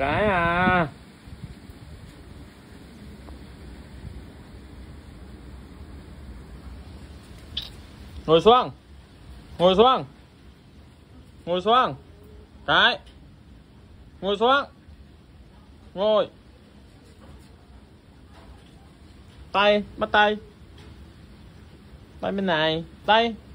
cái à. Ngồi xuống. Ngồi xuống. Ngồi xuống. Cái. Ngồi xuống. Ngồi. Tay, bắt tay. Tay bên này. Tay.